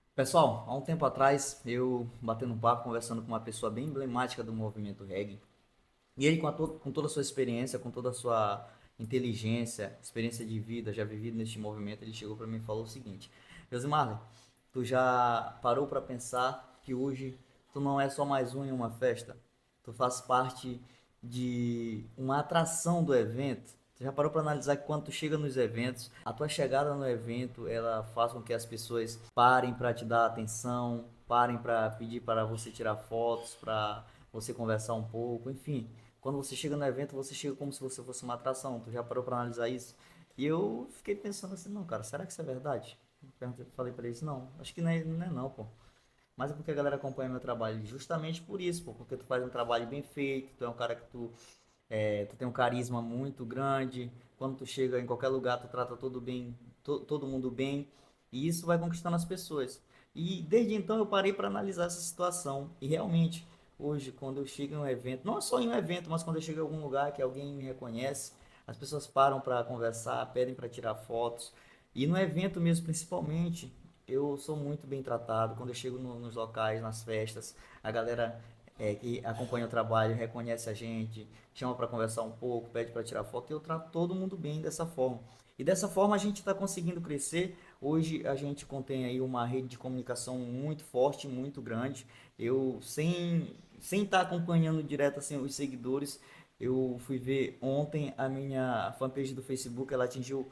Pessoal, há um tempo atrás, eu batendo um papo, conversando com uma pessoa bem emblemática do movimento reggae, e ele com toda a sua experiência, com toda a sua inteligência, experiência de vida, já vivido neste movimento, ele chegou para mim e falou o seguinte: Josimar, tu já parou para pensar que hoje tu não é só mais um em uma festa? Tu faz parte de uma atração do evento. Tu já parou para analisar que quando tu chega nos eventos, a tua chegada no evento, ela faz com que as pessoas parem para te dar atenção, parem para pedir para você tirar fotos, para você conversar um pouco, enfim. Quando você chega no evento, você chega como se você fosse uma atração. Tu já parou para analisar isso? E eu fiquei pensando assim, não, cara, será que isso é verdade? Falei para eles, não, acho que não é não, pô. Mas é porque a galera acompanha meu trabalho justamente por isso, pô, porque tu faz um trabalho bem feito, tu é um cara que tu tem um carisma muito grande, quando tu chega em qualquer lugar, tu trata todo bem, todo mundo bem, e isso vai conquistando as pessoas. E desde então eu parei para analisar essa situação, e realmente, hoje, quando eu chego em um evento, não só em um evento, mas quando eu chego em algum lugar que alguém me reconhece, as pessoas param para conversar, pedem para tirar fotos, e no evento mesmo, principalmente, eu sou muito bem tratado. Quando eu chego nos locais, nas festas, a galera que acompanha o trabalho reconhece a gente, chama para conversar um pouco, pede para tirar foto, e eu trato todo mundo bem dessa forma. E dessa forma a gente está conseguindo crescer. Hoje a gente contém aí uma rede de comunicação muito forte, muito grande. Eu, sem estar acompanhando direto assim, os seguidores, eu fui ver ontem a minha fanpage do Facebook, ela atingiu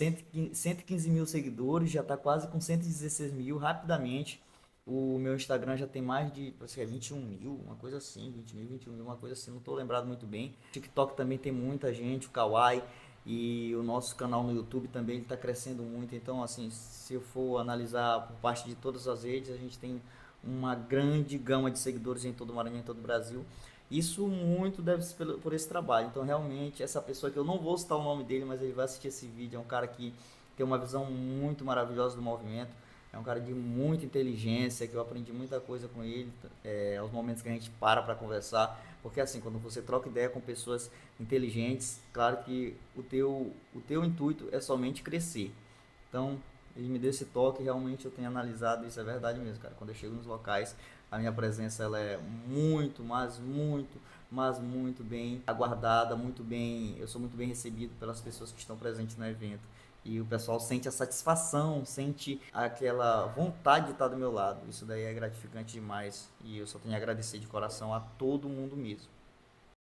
115 mil seguidores, já está quase com 116 mil rapidamente. O meu Instagram já tem mais de, parece que é 21 mil, uma coisa assim, 20 mil, 21 mil, uma coisa assim, não estou lembrado muito bem. O TikTok também tem muita gente, o Kawaii, e o nosso canal no YouTube também está crescendo muito. Então, assim, se eu for analisar por parte de todas as redes, a gente tem uma grande gama de seguidores em todo o Maranhão, em todo o Brasil. Isso muito deve ser por esse trabalho. Então, realmente, essa pessoa que eu não vou citar o nome dele, mas ele vai assistir esse vídeo, é um cara que tem uma visão muito maravilhosa do movimento. É um cara de muita inteligência, que eu aprendi muita coisa com ele, aos momentos que a gente para conversar. Porque assim, quando você troca ideia com pessoas inteligentes, claro que o teu intuito é somente crescer. Então, ele me deu esse toque, realmente eu tenho analisado, isso é verdade mesmo, cara. Quando eu chego nos locais, a minha presença ela é mas muito bem aguardada, muito bem, eu sou muito bem recebido pelas pessoas que estão presentes no evento. E o pessoal sente a satisfação, sente aquela vontade de estar do meu lado. Isso daí é gratificante demais e eu só tenho a agradecer de coração a todo mundo mesmo.